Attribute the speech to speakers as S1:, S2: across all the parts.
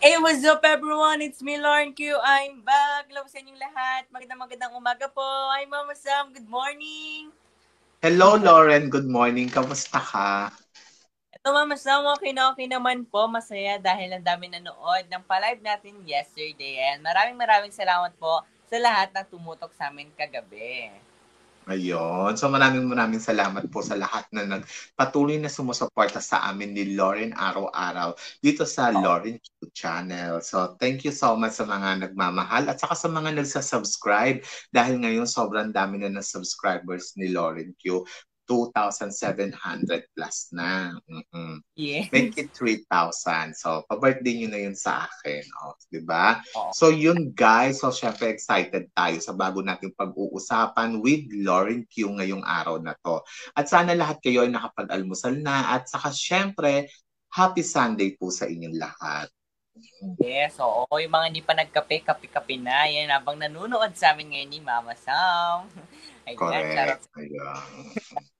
S1: Hey, what's up everyone? It's me, Lauren Q. I'm back. Hello sa inyong lahat. Magandang umaga po. Hi, Mama Sam. Good morning.
S2: Hello, Lauren. Good morning. Kamusta ka?
S1: Ito, Mama Sam, okay naman po. Masaya dahil ang dami nanood ng pa-live natin yesterday. And maraming salamat po sa lahat ng tumutok sa amin kagabi.
S2: Ayun. So maraming salamat po sa lahat na patuloy na sumusuporta sa amin ni Lauren araw-araw dito sa
S1: Oo.
S2: Lauren Q channel. So thank you so much sa mga nagmamahal at saka sa mga nagsasubscribe dahil ngayon sobrang dami na ng subscribers ni Lauren Q. 2,700 plus na. Make
S1: Yes.
S2: it 3,000. So, pa-birthday nyo na yun sa akin. O, di ba?
S1: Oo.
S2: So, yun guys. So, syempre excited tayo sa bago nating pag-uusapan with Lauren Q ngayong araw na to. At sana lahat kayo ay nakapag-almusal na. At saka syempre, happy Sunday po sa inyong lahat.
S1: Yes, oo. Yung mga hindi pa nagkape, kape-kape na. Yan, habang nanonood sa amin ngayon ni Mama Sam. Ayan, charot.
S2: Correct. Ayan.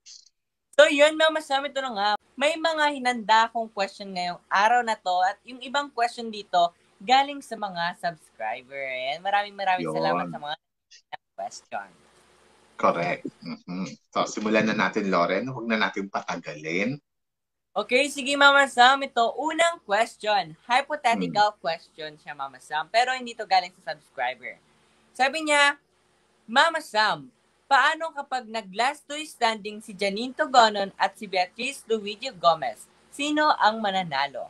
S1: So yun, Mama Sam, ito na nga. May mga hinanda akong question ngayong araw na to at yung ibang question dito galing sa mga subscriber. And maraming salamat
S2: Yun.
S1: sa mga question.
S2: Correct. So, simulan na natin, Lauren. Huwag na natin patagalin.
S1: Okay, sige Mama Sam, ito unang question. Hypothetical question siya, Mama Sam, pero hindi to galing sa subscriber. Sabi niya, Mama Sam, paano kapag nag-last two standing si Janine Togonon at si Beatrice Luigi Gomez? Sino ang mananalo?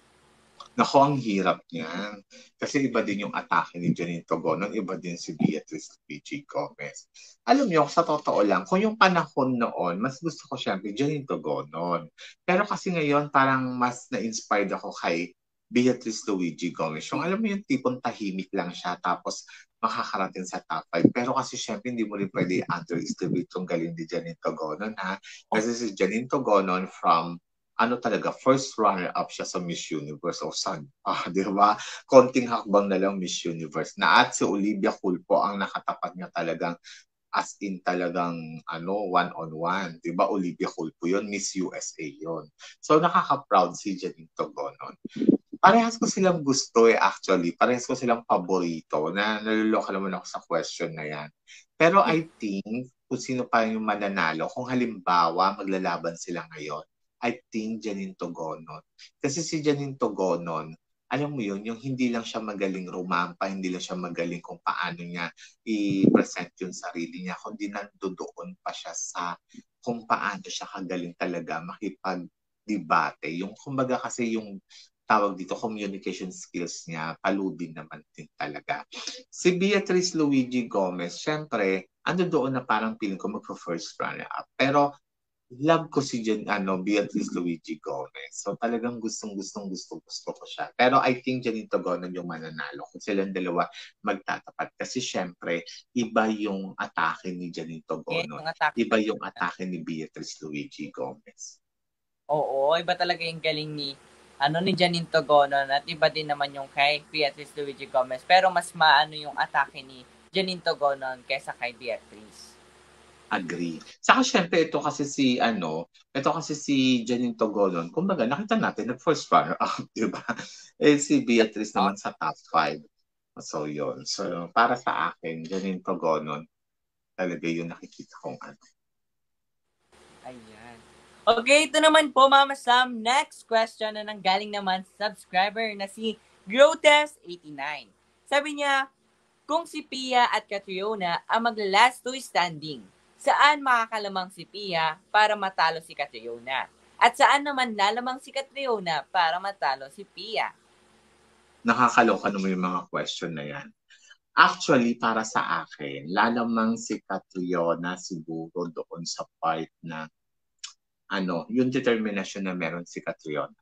S2: Naku, ang hirap niyan. Kasi iba din yung atake ni Janine Togonon, iba din si Beatrice Luigi Gomez. Alam niyo, sa totoo lang, kung yung panahon noon, mas gusto ko siyempre Janine Togonon. Pero kasi ngayon, parang mas na-inspired ako kay Beatrice Luigi Gomez. Yung alam mo yung tipong tahimik lang siya, tapos makakarating sa top 5. Pero kasi syempre, hindi mo rin pwede underestimate yung galing ni Janine Togonon, ha? Kasi si Janine Togonon from talaga, first runner-up siya sa Miss Universe o Sun. Di ba? Konting hakbang na lang Miss Universe. Na at si Olivia Culpo ang nakatapat niya talagang as in talagang one-on-one. Di ba? Olivia Culpo yun, Miss USA yun. So nakaka-proud si Janine Togonon. Parehas ko silang gusto actually. Parehas ko silang paborito na naluloka naman ako sa question na yan. Pero I think kung sino pa yung mananalo, kung halimbawa maglalaban sila ngayon, I think Janine Togonon. Kasi si Janine Togonon, alam mo yun, yung hindi lang siya magaling rumampa, hindi lang siya magaling kung paano niya i-present yung sarili niya, kundi nandoon pa siya sa kung paano siya kagaling talaga makipag-debate. Yung kumbaga kasi yung tawag dito, communication skills niya, palubin naman din talaga. Si Beatrice Luigi Gomez, syempre, doon na parang feeling ko magpo-first runner-up. Pero love ko si Beatrice Luigi Gomez. So talagang gusto ko siya. Pero I think Janine Togonon yung mananalo kung silang dalawa magtatapat. Kasi syempre, iba yung atake ni Janine
S1: Yes,
S2: Togonon.
S1: yung atake.
S2: Iba yung atake ni Beatrice Luigi Gomez.
S1: Oo, iba talaga yung galing ni Janine Togonon at iba din naman yung kay Beatrice Luigi Gomez. Pero mas maano yung atake ni Janine Togonon kaysa kay Beatrice.
S2: Agree. Saka syempre ito kasi si Janine Togonon, kumbaga nakita natin nag-first runner up, di ba? Eh si Beatrice
S1: Oh,
S2: naman sa top 5. So yun. So para sa akin, Janine Togonon talaga yung nakikita kong
S1: ayan. Okay, ito naman po Mama Sam. Next question na nanggaling naman sa subscriber na si Grotes89. Sabi niya, kung si Pia at Catriona ang magla-last two standing, saan makakalamang si Pia para matalo si Catriona? At saan naman lalamang si Catriona para matalo si Pia?
S2: nakakaloka naman yung mga question na yan. Actually, para sa akin, lalamang si Catriona siguro doon sa part na yung determination na meron si Catriona.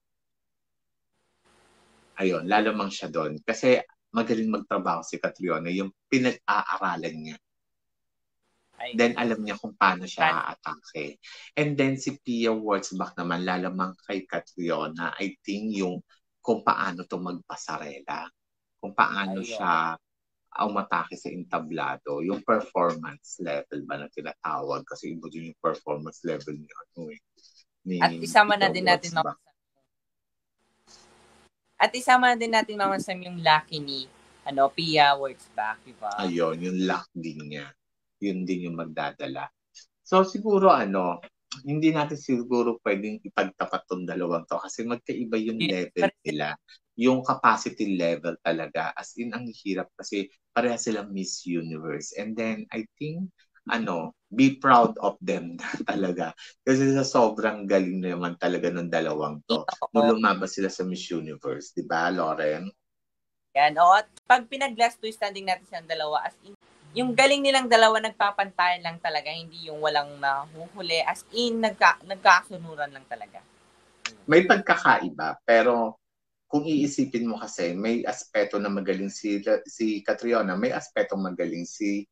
S2: Ayun, lalamang siya doon. Kasi magaling magtrabaho si Catriona, yung pinag-aaralan niya.
S1: Ay,
S2: Then alam niya kung paano siya aatake. And then si Pia Wurtzbach naman, lalamang kay Catriona, I think yung kung paano to magpasarela. Kung paano
S1: ayun.
S2: siya umatake sa entablado. Yung performance level ba na tinatawag? Kasi iba din yung performance level ni
S1: At isama na
S2: Pia
S1: din natin
S2: Wurtzbach.
S1: At isama din natin, Mama Sam, yung lucky ni Pia Wurtzbach, di ba?
S2: Ayun, yung luck din niya. Yun din yung magdadala. So siguro hindi natin siguro pwedeng ipagtapat tong dalawang to kasi magkaiba yung level nila. Yung capacity level talaga. As in, ang hirap kasi pareha silang Miss Universe. And then, I think, be proud of them talaga. Kasi sa sobrang galing naman talaga ng dalawang to. Nung lumabas sila sa Miss Universe. Di ba, Lauren?
S1: Yan. O, at pag pinag-last two standing natin silang dalawa, as in, yung galing nilang dalawa, nagpapantayan lang talaga, hindi yung walang nahuhuli. As in, nagkakasunuran lang talaga.
S2: May pagkakaiba, pero kung iisipin mo kasi, may aspeto na magaling si Catriona, may aspeto magaling si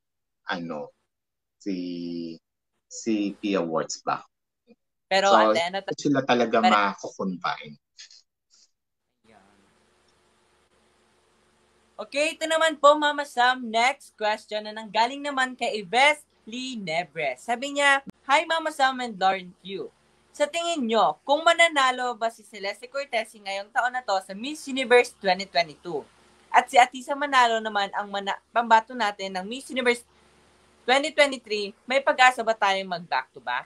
S2: si Pia Wurtzbach.
S1: Pero
S2: so,
S1: at the end of
S2: sila talaga mako-confine.
S1: Okay, ito naman po, Mama Sam. Next question na nanggaling naman kay Yves Lee Nebres. Sabi niya, Hi, Mama Sam and Lauren Q. Sa tingin nyo, kung mananalo ba si Celeste Cortez ngayong taon na to sa Miss Universe 2022? At si Atisa Manalo naman ang pambato natin ng Miss Universe 2023, may pag-asa ba tayong mag-back-to-back?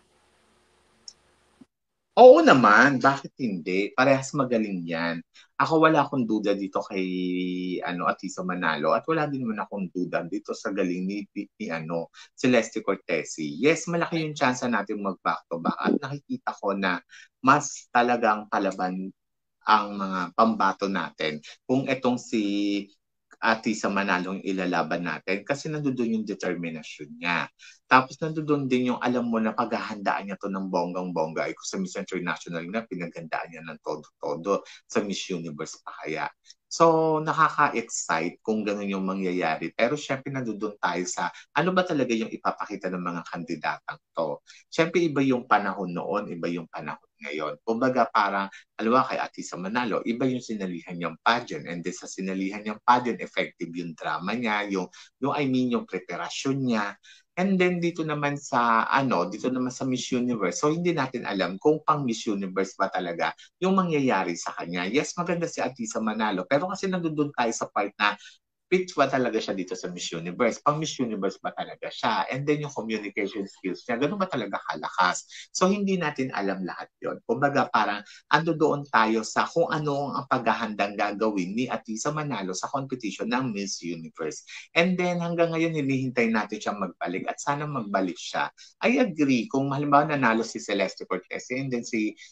S2: Oo naman, bakit hindi? Parehas magaling yan. Ako wala akong duda dito kay Atisa Manalo at wala din naman akong duda dito sa galing ni Celeste Cortesi. Yes, malaki yung chance natin mag-back to back at nakikita ko na mas talagang kalaban ang mga pambato natin kung itong si Atisa Manalo yung ilalaban natin kasi nandoon yung determinasyon niya. Tapos nandoon din yung alam mo na paghahandaan niya to ng bonggang-bongga. Kung sa Miss International na pinaghandaan niya ng todo-todo sa Miss Universe pa kaya. So, nakaka-excite kung gano'n yung mangyayari. Pero syempre nandoon tayo sa ano ba talaga yung ipapakita ng mga kandidatang to. Syempre iba yung panahon noon, iba yung panahon ngayon. Kumbaga parang, alam mo kay Atisa Manalo, iba yung sinalihan niyang pageant. And then sa sinalihan niyang pageant, effective yung drama niya, yung yung preparasyon niya. And then dito naman sa Miss Universe. So hindi natin alam kung pang Miss Universe ba talaga yung mangyayari sa kanya. Yes, maganda si Atisa Manalo, pero kasi nandoon tayo sa part na fit ba talaga siya dito sa Miss Universe? Pang Miss Universe ba talaga siya? And then yung communication skills niya, ganun ba talaga kalakas? So hindi natin alam lahat yon. Kumbaga parang ando doon tayo sa kung ano ang paghahandang gagawin ni Atisa Manalo sa competition ng Miss Universe. And then hanggang ngayon hinihintay natin siyang magbalik at sana magbalik siya. I agree kung halimbawa nanalo si Celeste Cortez and then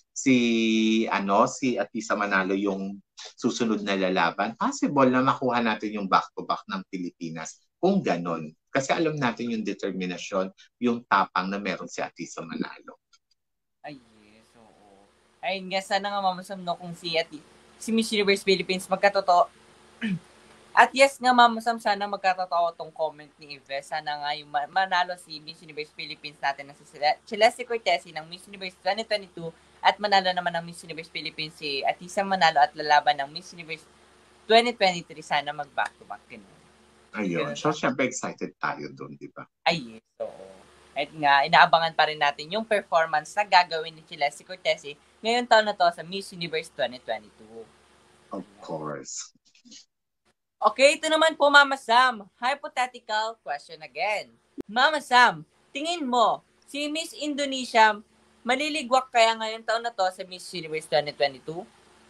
S2: si Atisa Manalo yung susunod na lalaban, possible na makuha natin yung back-to-back ng Pilipinas kung ganon. Kasi alam natin yung determinasyon, yung tapang na meron si Atisa Manalo.
S1: Ay, yes, oo. Ayun nga, sana nga mamasam no kung si Miss Universe Philippines magkatotoo. At yes nga, Mama Sam, sana magkatotoo tong comment ni Yves. Sana nga yung manalo si Miss Universe Philippines natin na si Celeste Cortesi ng Miss Universe 2022 at manalo naman ng Miss Universe Philippines si Atisa Manalo at lalaban ng Miss Universe 2023. Sana mag-back-to-back din.
S2: Ayun. So, syempre excited tayo doon, di ba?
S1: Ay, yes. Oo. At nga, inaabangan pa rin natin yung performance na gagawin ni Celeste Cortesi ngayon taon na to sa Miss Universe 2022.
S2: Of course.
S1: Okay, ito naman po, Mama Sam. Hypothetical question again. Mama Sam, tingin mo, si Miss Indonesia, maliligwak kaya ngayon taon na to sa Miss Universe 2022?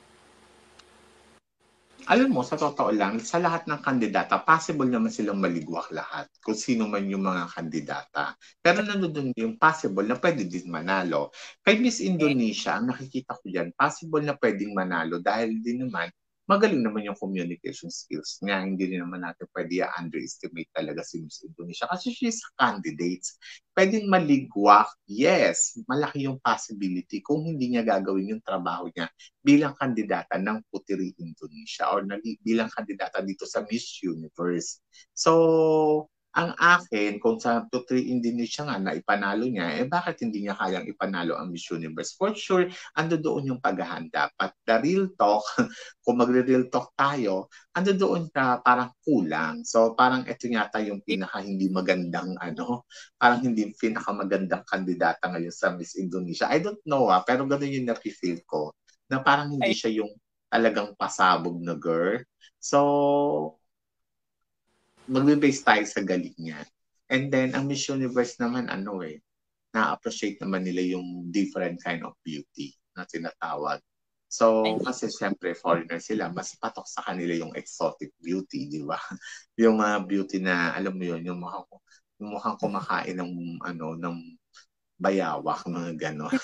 S2: Alam mo, sa totoo lang, sa lahat ng kandidata, possible naman silang maligwak lahat kung sino man yung mga kandidata. Pero nandun yung possible na pwede din manalo. Kay Miss Indonesia, ang nakikita ko dyan, possible na pwedeng manalo dahil din naman, magaling naman yung communication skills niya. Hindi rin naman natin pwede underestimate talaga si Miss Indonesia kasi she's a candidate. Pwedeng maligwak, yes, malaki yung possibility kung hindi niya gagawin yung trabaho niya bilang kandidata ng Puteri Indonesia or bilang kandidata dito sa Miss Universe. So, ang akin, kung sa Puteri Indonesia nga na ipanalo niya, bakit hindi niya kayang ipanalo ang Miss Universe? For sure, ando doon yung paghahanda. But the real talk, kung magre-real talk tayo, ando doon ka parang kulang. So, parang ito yata yung pinaka hindi magandang parang hindi pinakamagandang kandidata ngayon sa Miss Indonesia. I don't know pero ganun yung nafe-feel ko na parang hindi siya yung talagang pasabog na girl. So, magbe-base tayo sa galing niya. And then, ang Miss Universe naman, na-appreciate naman nila yung different kind of beauty na tinatawag. So, kasi siyempre, foreigner sila, mas patok sa kanila yung exotic beauty, di ba? Yung beauty na, alam mo yun, yung mukhang kumakain ng bayawak, mga gano'n.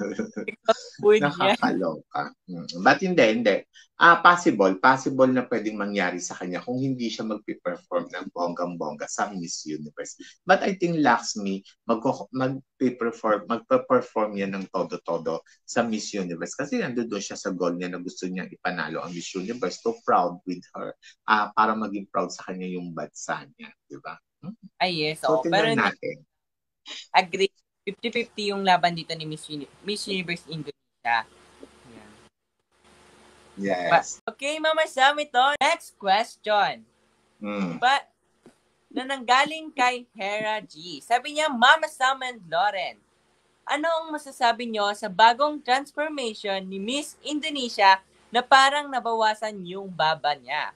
S2: Nakakaloka. But hindi. Possible na pwedeng mangyari sa kanya kung hindi siya magpe-perform ng bonggang-bongga sa Miss Universe. But I think Laxmi magpe-perform yan ng todo-todo sa Miss Universe kasi nandoon siya sa goal niya na gusto niyang ipanalo ang Miss Universe, to proud with her, para maging proud sa kanya yung bansa niya, di ba?
S1: Ay, yes.
S2: So, tingnan natin.
S1: Agree. 50-50 yung laban dito ni Miss Universe Indonesia. Yeah.
S2: Yes.
S1: Okay, Mama Sam, ito. Next question. Na nanggaling kay Hera G. Sabi niya, Mama Sam and Lauren, ano ang masasabi niyo sa bagong transformation ni Miss Indonesia na parang nabawasan yung baba niya?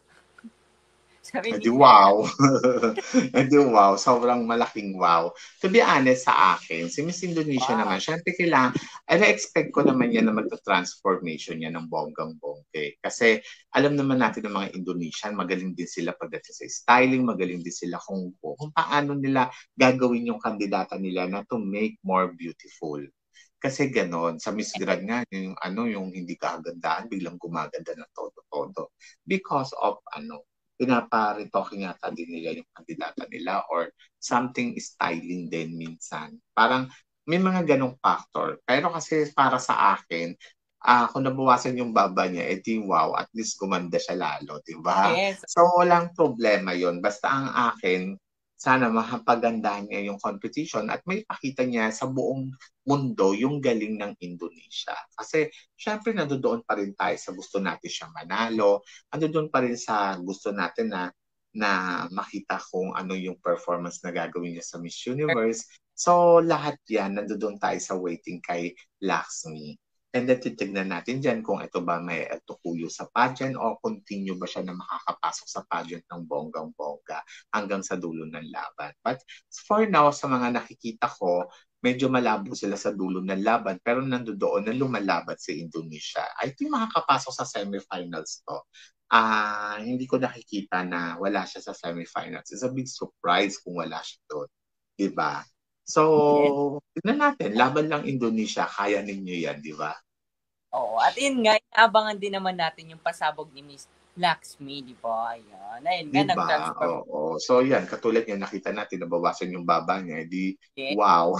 S2: Edi wow. Edi wow. Sobrang malaking wow. To be honest sa akin, si Miss Indonesia naman, syempre na-expect ko naman yan na magta-transformation yan ng bonggang-bongge. Kasi alam naman natin ng mga Indonesian, magaling din sila pagdating sa styling, magaling din sila kung paano nila gagawin yung kandidata nila na to make more beautiful. Kasi ganon, sa Miss Grand nga, yung hindi kagandaan, biglang gumaganda na todo-todo. Because of pinapa-retoking yata din nila yung kandidata nila or something styling din minsan. Parang may mga ganong factor. Pero kasi para sa akin, kung nabawasan yung baba niya, edi wow, at least gumanda siya lalo, di ba?
S1: Yes.
S2: So walang problema yon. Basta ang akin, sana mapagandahan niya yung competition at may pakita niya sa buong mundo yung galing ng Indonesia. Kasi syempre nandoon pa rin tayo sa gusto natin siya manalo, nandoon pa rin sa gusto natin na makita kung ano yung performance na gagawin niya sa Miss Universe. So lahat yan, nandoon tayo sa waiting kay Laxmi. And then titignan natin dyan kung ito ba may tukuyo sa pageant o continue ba siya na makakapasok sa pageant ng bonggang-bongga hanggang sa dulo ng laban. But for now, sa mga nakikita ko, medyo malabo sila sa dulo ng laban pero nandoon na lumalaban si Indonesia. I think makakapasok sa semifinals to. Hindi ko nakikita na wala siya sa semifinals. It's a big surprise kung wala siya doon. Diba? So, tignan natin. Laban lang Indonesia. Kaya ninyo yan, di ba?
S1: Oo. At yun nga, inaabangan din naman natin yung pasabog ni Miss Laxmi, di ba? Ayan. Ayun nga,
S2: diba?
S1: nag-transform.
S2: Oo. So, yan. Katulad yan, nakita natin, nabawasan yung baba niya. Wow.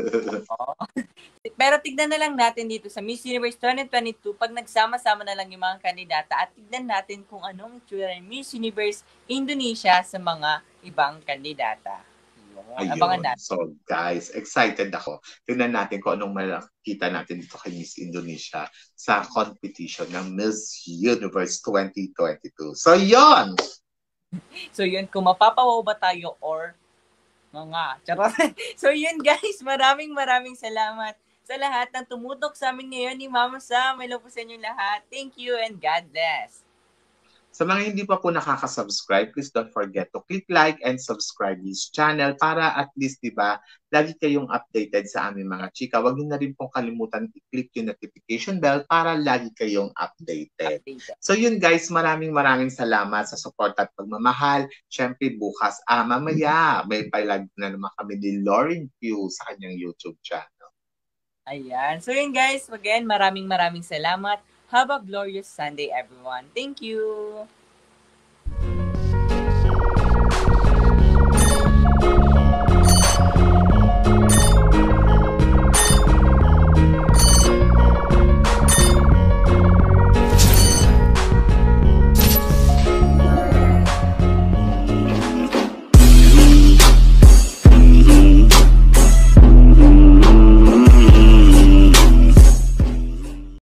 S1: Pero tignan na lang natin dito sa Miss Universe 2022 pag nagsama-sama na lang yung mga kandidata at tignan natin kung anong itsura ng Miss Universe Indonesia sa mga ibang kandidata. Abangan natin.
S2: So guys, excited ako. Tingnan natin kung anong makikita natin dito kay Miss Indonesia sa competition ng Miss Universe 2022. So yun!
S1: So yun, kung mapapawaw ba tayo or mga charot. So yun guys, maraming salamat sa lahat ng tumutok sa amin ngayon ni Mama Sam. Hello po sa inyo lahat. Thank you and God bless.
S2: Sa mga hindi pa po nakaka-subscribe, please don't forget to click like and subscribe this channel para at least, diba, lagi kayong updated sa aming mga chika. Huwag niyo na rin pong kalimutan i-click yung notification bell para lagi kayong updated. So yun guys, maraming salamat sa support at pagmamahal. Siyempre bukas, mamaya, may palive na naman kami ni Lauren Pugh sa kanyang YouTube channel.
S1: Ayan. So yun guys, again, maraming salamat. Have a glorious Sunday, everyone. Thank you.